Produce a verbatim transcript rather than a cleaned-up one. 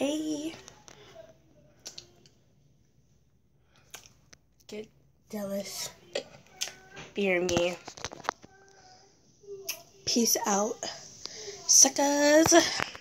Hey. Get jealous. Beer me. Peace out, suckers.